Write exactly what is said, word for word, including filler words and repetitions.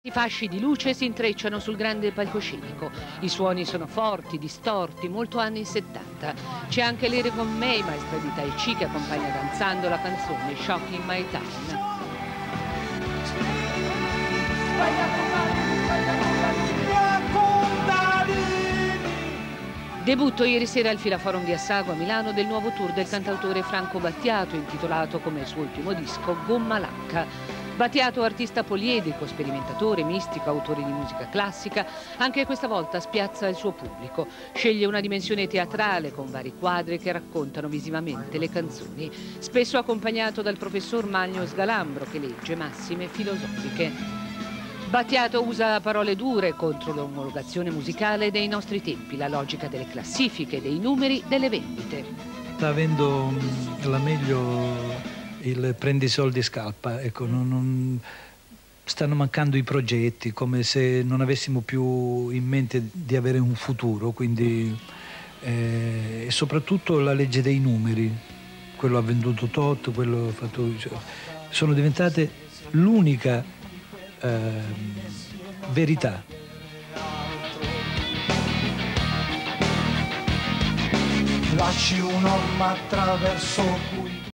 I fasci di luce si intrecciano sul grande palcoscenico. I suoni sono forti, distorti, molto anni settanta. C'è anche Lere con May, maestra di Tai Chi, che accompagna danzando la canzone Shocking My Town. Debutto ieri sera al Filaforum di Assago a Milano del nuovo tour del cantautore Franco Battiato, intitolato come il suo ultimo disco Gomma Lacca. Battiato, artista poliedrico, sperimentatore, mistico, autore di musica classica, anche questa volta spiazza il suo pubblico. Sceglie una dimensione teatrale con vari quadri che raccontano visivamente le canzoni, spesso accompagnato dal professor Magno Sgalambro che legge massime filosofiche. Battiato usa parole dure contro l'omologazione musicale dei nostri tempi, la logica delle classifiche, dei numeri, delle vendite. Sta avendo la meglio il prendi soldi e scappa, ecco, non, non, stanno mancando i progetti, come se non avessimo più in mente di avere un futuro, quindi eh, e soprattutto la legge dei numeri, quello ha venduto tot, quello ha fatto, cioè, sono diventate l'unica eh, verità. Lasci un'orma attraverso cui